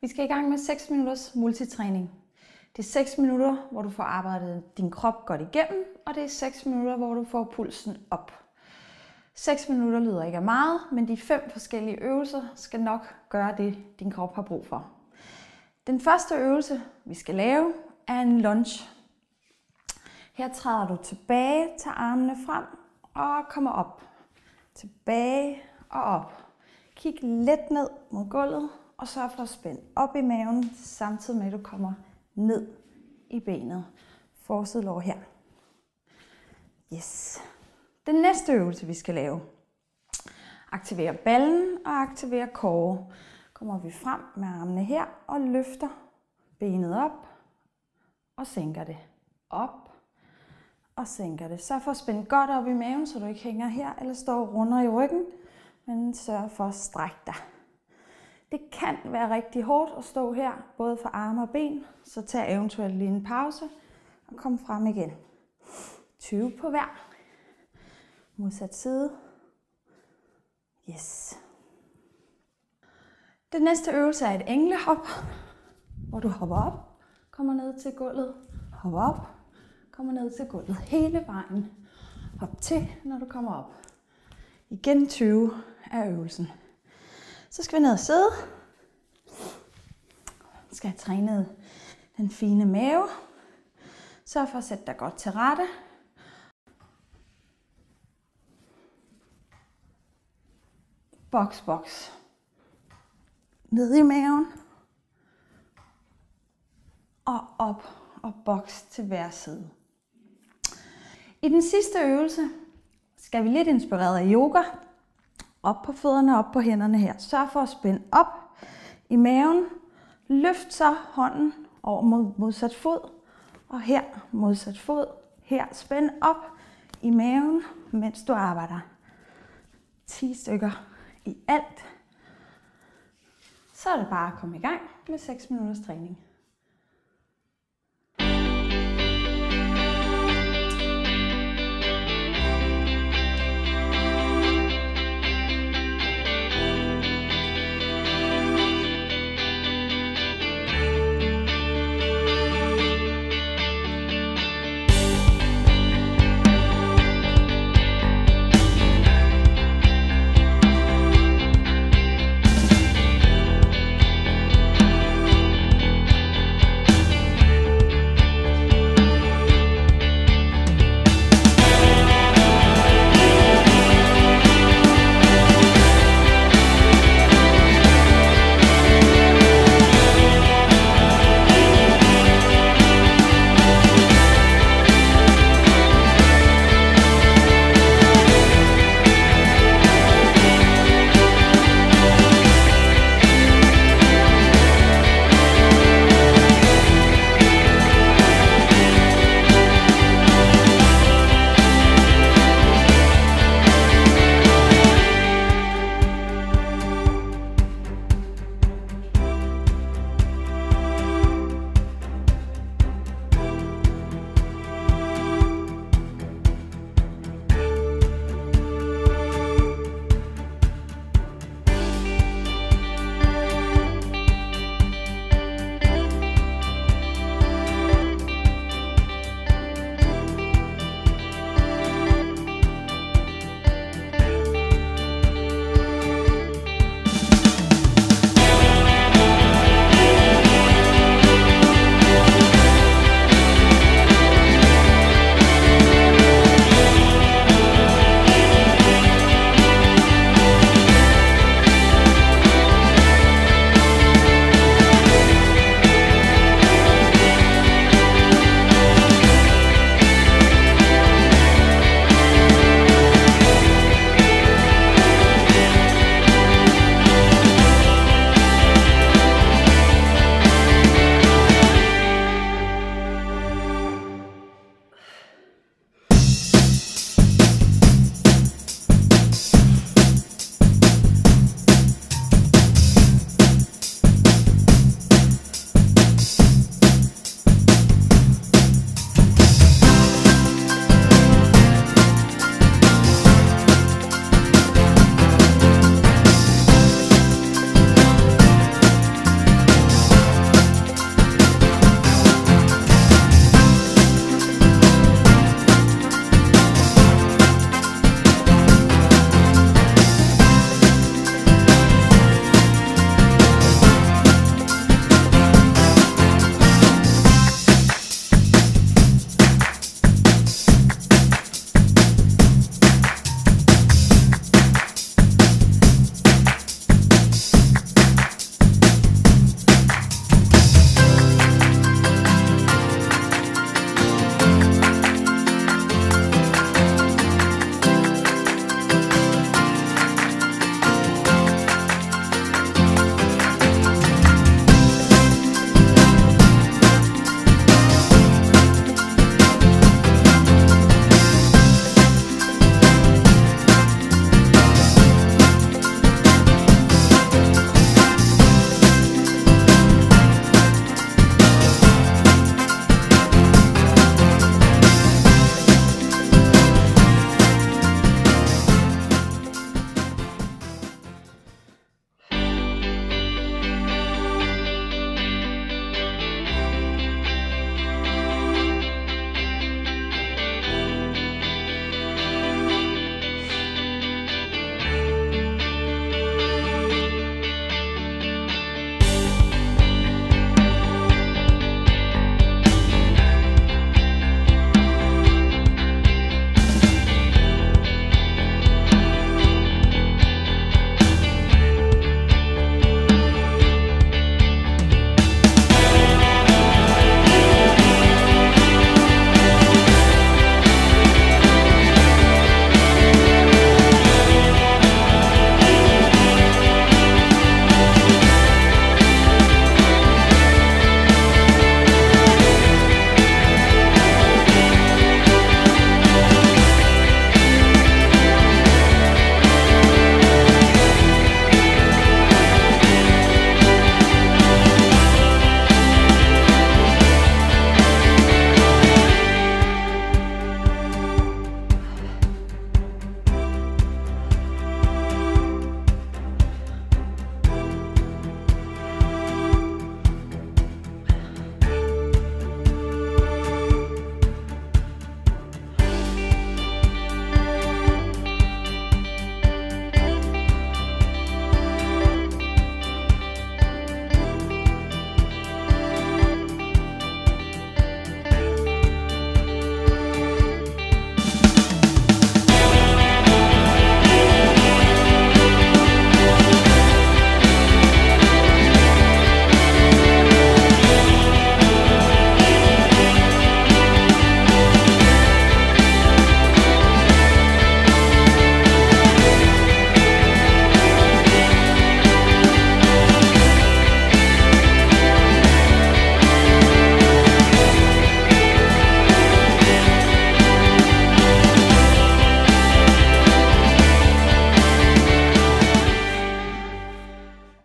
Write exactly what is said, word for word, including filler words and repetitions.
Vi skal i gang med seks minutters multitræning. Det er seks minutter, hvor du får arbejdet din krop godt igennem, og det er seks minutter, hvor du får pulsen op. seks minutter lyder ikke af meget, men de fem forskellige øvelser skal nok gøre det, din krop har brug for. Den første øvelse, vi skal lave, er en lunge. Her træder du tilbage, tager armene frem og kommer op. Tilbage og op. Kig let ned mod gulvet og sørg for at spænde op i maven, samtidig med at du kommer ned i benet. Forside lår her. Yes. Den næste øvelse, vi skal lave. Aktiver ballen og aktiver core. Kommer vi frem med armene her og løfter benet op og sænker det. Op og sænker det. Sørg for at spænde godt op i maven, så du ikke hænger her eller står runder i ryggen, men sørg for at strække dig. Det kan være rigtig hårdt at stå her, både for arme og ben, så tag eventuelt lige en pause og kom frem igen. tyve på hver. Modsat side. Yes. Den næste øvelse er et englehop, hvor du hopper op, kommer ned til gulvet, hopper op, kommer ned til gulvet hele vejen. Hop til, når du kommer op. Igen tyve af øvelsen. Så skal vi ned og sidde. Du skal have trænet den fine mave. Sørg for at sætte dig godt til rette. Boks, boks. Ned i maven. Og op og boks til hver side. I den sidste øvelse skal vi lidt inspireret af yoga. Op på fødderne, op på hænderne her. Sørg for at spænde op i maven. Løft så hånden over mod modsat fod. Og her modsat fod. Her spænd op i maven, mens du arbejder. ti stykker i alt. Så er det bare at komme i gang med seks minutters træning.